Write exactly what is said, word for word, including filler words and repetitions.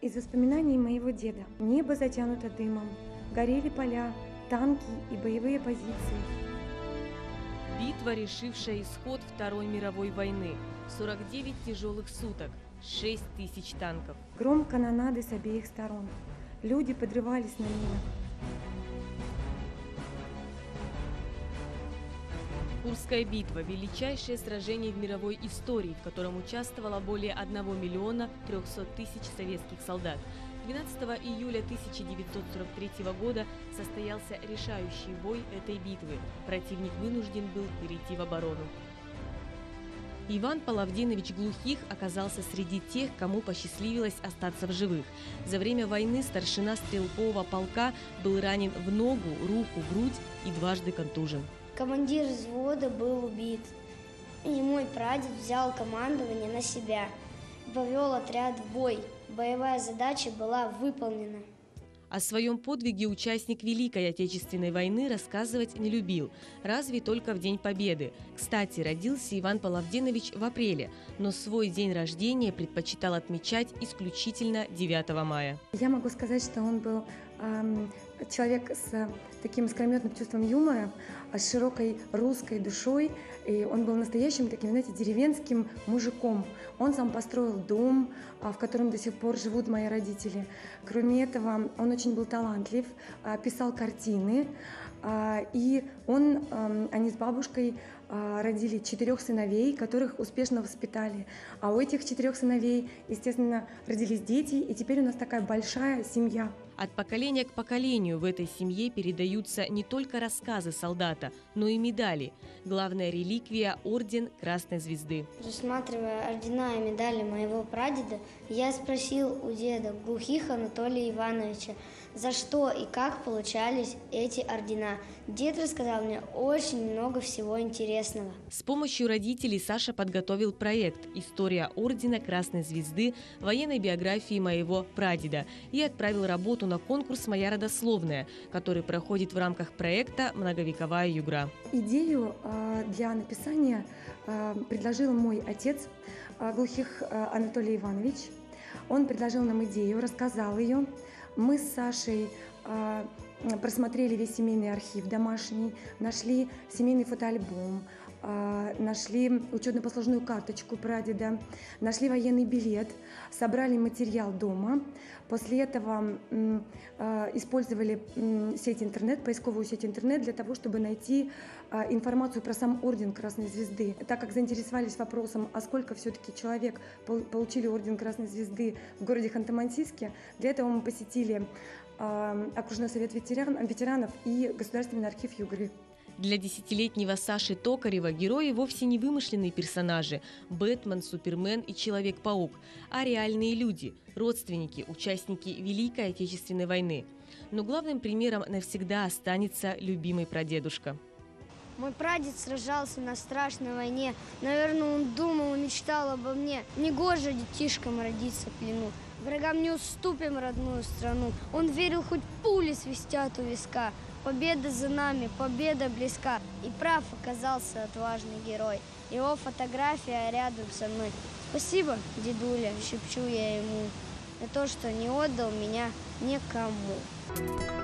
из воспоминаний моего деда. Небо затянуто дымом, горели поля, танки и боевые позиции. Битва, решившая исход Второй мировой войны. сорок девять тяжелых суток, шесть тысяч танков. Гром канонады с обеих сторон. Люди подрывались на минах. Курская битва – величайшее сражение в мировой истории, в котором участвовало более одного миллиона трехсот тысяч советских солдат. двенадцатого июля тысяча девятьсот сорок третьего года состоялся решающий бой этой битвы. Противник вынужден был перейти в оборону. Иван Палавдинович Глухих оказался среди тех, кому посчастливилось остаться в живых. За время войны старшина стрелкового полка был ранен в ногу, руку, грудь и дважды контужен. Командир взвода был убит, и мой прадед взял командование на себя, повел отряд в бой. Боевая задача была выполнена. О своем подвиге участник Великой Отечественной войны рассказывать не любил, разве только в День Победы. Кстати, родился Иван Палавдинович в апреле, но свой день рождения предпочитал отмечать исключительно девятого мая. Я могу сказать, что он был эм, человек с таким искрометным чувством юмора, с широкой русской душой, и он был настоящим таким, знаете, деревенским мужиком. Он сам построил дом, в котором до сих пор живут мои родители. Кроме этого, он очень был талантлив, писал картины, и он, они с бабушкой родили четырех сыновей, которых успешно воспитали. А у этих четырех сыновей, естественно, родились дети, и теперь у нас такая большая семья. От поколения к поколению в этой семье передаются не только рассказы солдата, но и медали. Главная реликвия – орден Красной Звезды. Рассматривая ордена и медали моего прадеда, я спросил у деда Глухих Анатолия Ивановича, за что и как получались эти ордена. Дед рассказал мне очень много всего интересного. С помощью родителей Саша подготовил проект «История ордена Красной Звезды. Военной биографии моего прадеда» и отправил работу на конкурс «Моя родословная», который проходит в рамках проекта «Многовековая югра». Идею для написания предложил мой отец Глухих Анатолий Иванович. Он предложил нам идею, рассказал ее. Мы с Сашей э, просмотрели весь семейный архив домашний, нашли семейный фотоальбом, э, нашли учетно-послужную карточку прадеда, нашли военный билет, собрали материал дома. После этого э, использовали э, сеть интернет, поисковую сеть интернет для того, чтобы найти э, информацию про сам орден Красной Звезды. Так как заинтересовались вопросом, а сколько все-таки человек получили орден Красной Звезды в городе Ханты-Мансийске, для этого мы посетили окружной совет ветеран, ветеранов и Государственный архив Югры. Для десятилетнего Саши Токарева герои вовсе не вымышленные персонажи – Бэтмен, Супермен и Человек-паук, а реальные люди, родственники, участники Великой Отечественной войны. Но главным примером навсегда останется любимый прадедушка. Мой прадед сражался на страшной войне. Наверное, он думал и мечтал обо мне. Негоже детишкам родиться в плену. Врагам не уступим родную страну. Он верил, хоть пули свистят у виска. Победа за нами, победа близка. И прав оказался отважный герой. Его фотография рядом со мной. Спасибо, дедуля, шепчу я ему, за то, что не отдал меня никому.